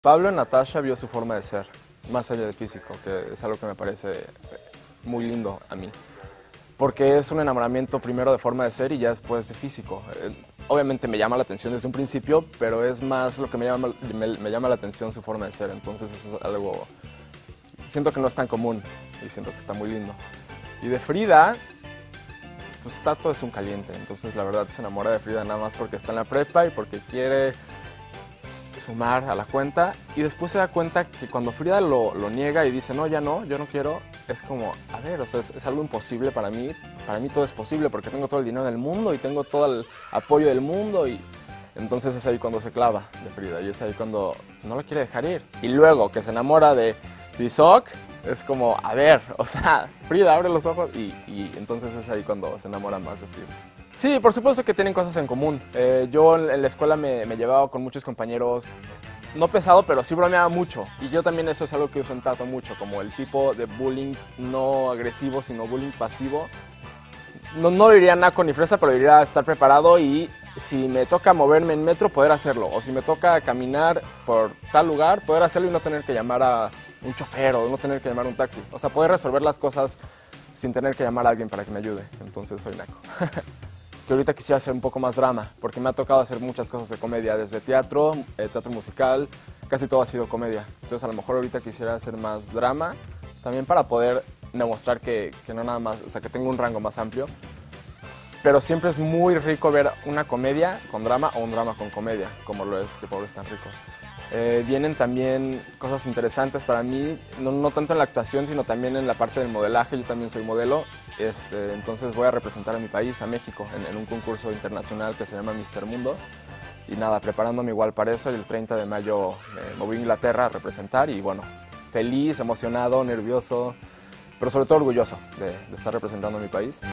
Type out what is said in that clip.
Pablo en Natasha vio su forma de ser, más allá del físico, que es algo que me parece muy lindo a mí. Porque es un enamoramiento primero de forma de ser y ya después de físico. Obviamente me llama la atención desde un principio, pero es más lo que me llama la atención su forma de ser. Entonces eso es algo, siento que no es tan común y siento que está muy lindo. Y de Frida, pues Tato es un caliente, entonces la verdad se enamora de Frida nada más porque está en la prepa y porque quiere sumar a la cuenta, y después se da cuenta que cuando Frida lo niega y dice no, ya no, yo no quiero, es como, a ver, o sea, es algo imposible para mí todo es posible porque tengo todo el dinero del mundo y tengo todo el apoyo del mundo, y entonces es ahí cuando se clava de Frida y es ahí cuando no la quiere dejar ir. Y luego que se enamora de Tizoc, es como, a ver, o sea, Frida abre los ojos y entonces es ahí cuando se enamora más de Frida. Sí, por supuesto que tienen cosas en común. Yo en la escuela me llevaba con muchos compañeros, no pesado, pero sí bromeaba mucho. Y yo también eso es algo que uso en Tato mucho, como el tipo de bullying no agresivo, sino bullying pasivo. No diría naco ni fresa, pero diría estar preparado y si me toca moverme en metro, poder hacerlo. O si me toca caminar por tal lugar, poder hacerlo y no tener que llamar a un chofer o no tener que llamar a un taxi. O sea, poder resolver las cosas sin tener que llamar a alguien para que me ayude. Entonces soy naco. Que ahorita quisiera hacer un poco más drama, porque me ha tocado hacer muchas cosas de comedia, desde teatro, teatro musical, casi todo ha sido comedia. Entonces a lo mejor ahorita quisiera hacer más drama, también para poder demostrar que no nada más, o sea, que tengo un rango más amplio. Pero siempre es muy rico ver una comedia con drama o un drama con comedia, como lo es Que Pobres Tan Ricos. Vienen también cosas interesantes para mí, no tanto en la actuación, sino también en la parte del modelaje. Yo también soy modelo, entonces voy a representar a mi país, a México, en un concurso internacional que se llama Mister Mundo. Y nada, preparándome igual para eso, y el 30 de mayo me voy a Inglaterra a representar y bueno, feliz, emocionado, nervioso, pero sobre todo orgulloso de estar representando a mi país.